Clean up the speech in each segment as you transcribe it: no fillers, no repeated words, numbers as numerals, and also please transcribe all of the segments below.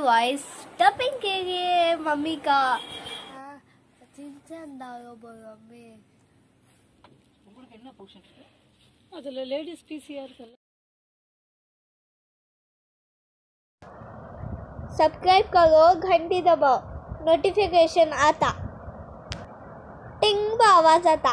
Voice dubbing के लिए mummy का लेडीज पीसीआर सब्सक्राइब करो, घंटी दबाओ, नोटिफिकेशन आता, टिंग आवाज आता।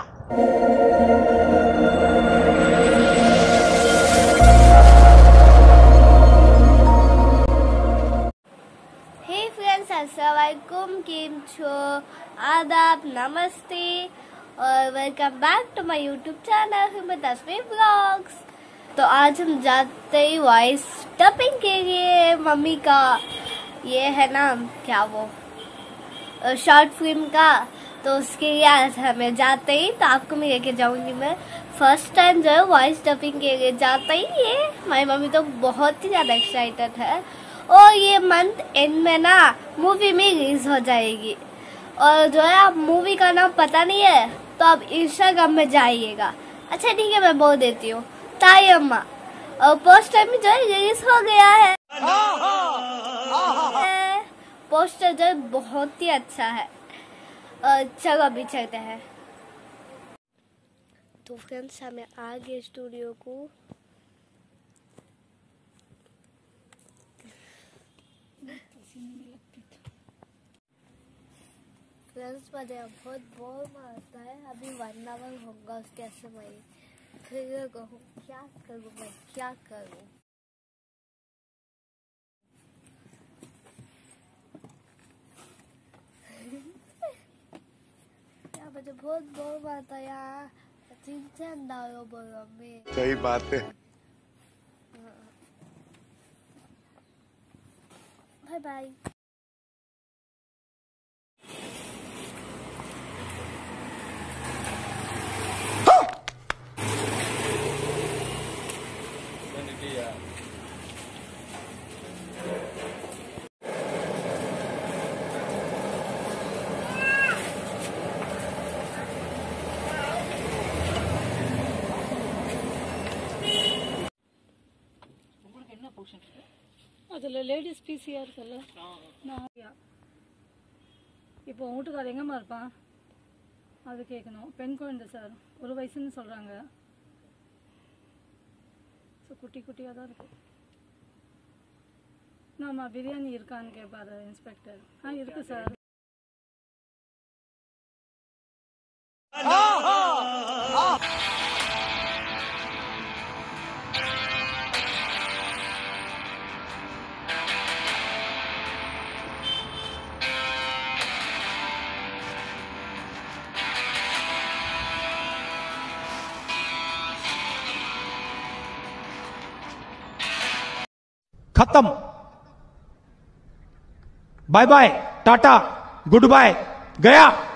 हे फ्रेंड्स, अस्सलाम वालेकुम, केम छो, आदाब, नमस्ते और welcome back to my YouTube channel Himmat Tasveer blogs. तो आज हम जाते ही वॉइस डबिंग के लिए मम्मी का ये है ना क्या वो शॉर्ट फिल्म का, तो उसके लिए आज हमें जाते ही तो आपको मैं लेके जाऊंगी। मैं फर्स्ट टाइम जो है वॉइस डबिंग के लिए जाते ही ये हमारी मम्मी तो बहुत ही ज्यादा एक्साइटेड है। और ये मंथ एंड में ना मूवी में रिलीज हो जाएगी, और जो है आप मूवी का नाम पता नहीं है तो आप इंस्टाग्राम में जाइएगा। अच्छा ठीक है, मैं बोल देती हूँ, ताई अम्मा। और पोस्टर में जो है रिलीज हो गया है। पोस्टर जो है बहुत ही अच्छा है। चलो अभी चलते हैं। तो फ्रेंड्स हमें आ गए स्टूडियो को। फ्रेंड्स मुझे बहुत बोर मारता है। अभी 1 आवर होगा उसके समय, फिर कहूँ क्या करूँ मैं, क्या करूँ। मुझे बहुत बोर मारता है यार। सही बात है। Bye bye. लेडीज पीसीआर இப்போ வீட்டுக்கார எங்கம்மா இருப்பான் அது கேட்கணும். பெண் குழந்தை சார், 1 வயசுன்னு சொல்கிறாங்க. ஸோ குட்டி குட்டியாக தான் இருக்கு. நாம பிரியாணி இருக்கான்னு கேட்பாரு இன்ஸ்பெக்டர். இருக்கு சார். खत्म, bye bye, tata, goodbye, गया।